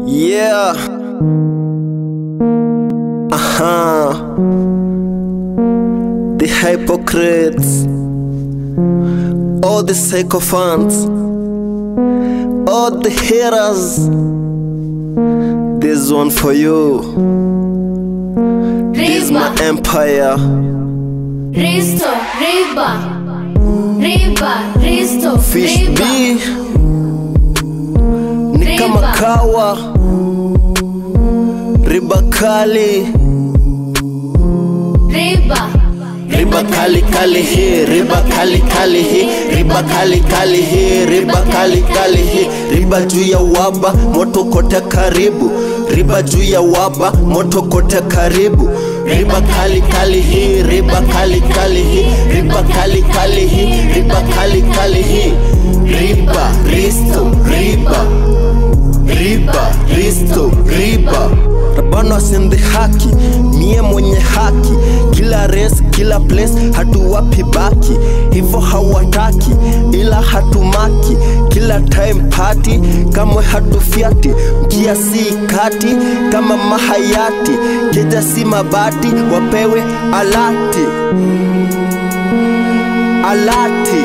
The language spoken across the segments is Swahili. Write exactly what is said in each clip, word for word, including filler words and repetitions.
Yeah. Uh-huh. The hypocrites, all the sycophants, all the haters. This one for you. This is my empire. Risto, Riba, Riba, Risto, Fish Riba. B ni kama kawa, riba kali, Riba, riba kali kali he, riba kali kali he, riba kali kali he, riba kali kali he, riba juu ya waba, moto kote karibu, riba juu ya waba, moto kote karibu, riba kali kali he, riba kali kali he, riba kali kali he, riba kali kali he, riba, risto, riba, riba, risto, riba. Rabano asende haki, mie mwenye haki, kila race, kila place, hatuwapi baki, hivyo hawataki, ila hatumaki, kila time party, kamwe hatufiati, mkia si kati, kama mahayati, keja si mabati, wapewe alati, alati.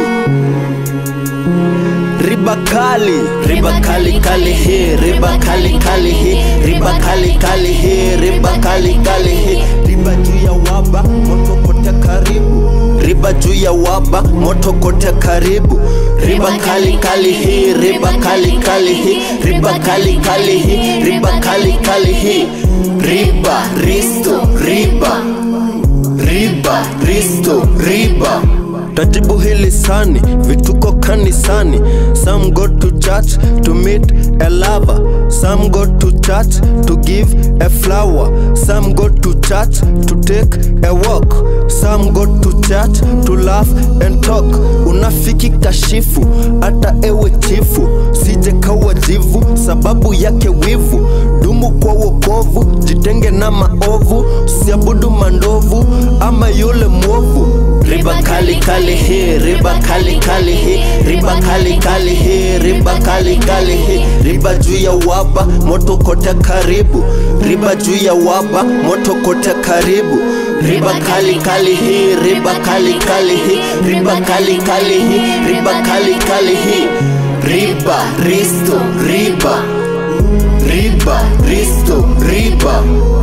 Riba kali, riba kali kali he, riba kali kali he, riba kali kali he, riba kali kali he, riba juu ya waba, moto kote karibu, riba juu ya waba, moto kote karibu, riba kali kali he, riba kali kali he, riba kali kali he, riba kali kali he, riba, risto, riba, riba, risto, riba. Tajibu hili sani, vituko kanisani. Some go to church to meet a lover, some go to church to give a flower, some go to church to take a walk, some go to church to laugh and talk. Unafiki kashifu, ata ewe chifu, sije kawa jivu, sababu yake wivu. Dumu kwa wokovu, jitenge na maovu, siabudu mandovu, ama yule mwovu. Riba kali kali he, riba kali kali he, riba kali kali he, riba kali kali he, riba juu ya waba, moto kote karibu, riba juu ya waba, moto kote karibu, riba kali kali he, riba kali kali he, riba kali kali he, riba kali kali he, riba, risto, riba, riba, risto, riba.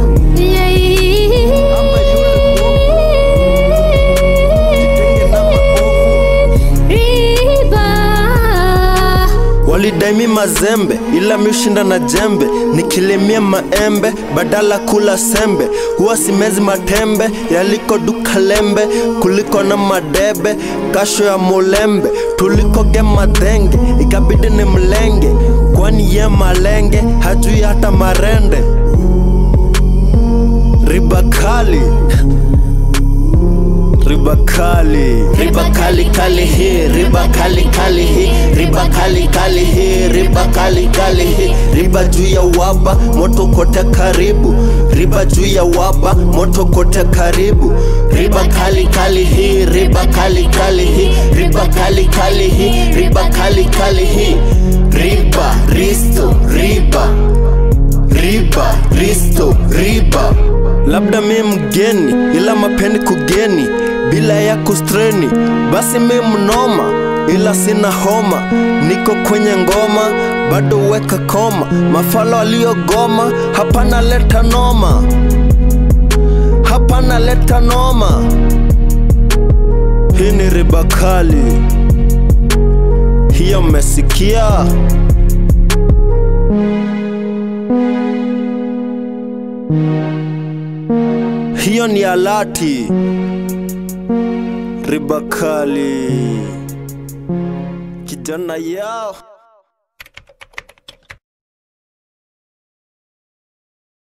Walidaimi mazembe, ila miushinda na jembe, nikilimia maembe, badala kula sembe, huwa simezi matembe, yaliko duka lembe, kuliko na madebe, kasho ya mulembe, tuliko gema denge, ikabidi ni mlenge, kwani ye malenge, hajui hata marende. Riba kali, riba kali, riba kali kali he, riba kali kali he, riba kali kali he, riba kali kali he, riba juu ya waba, moto kote karibu, riba juu ya waba, moto kote karibu, riba kali kali he, riba kali kali he, riba kali kali he, riba kali kali he, riba, risto, riba, riba, risto, riba. Labda mi mgeni, ila mapendi kugeni, bila ya kustreni, basi mi mnoma, ila sina homa, niko kwenye ngoma, bado weka koma, mafalo aliyogoma, hapana leta noma, hapana leta noma. Hii ni riba kali, hiyo mmesikia? Hiyo ni alati, riba kali, kijana yao.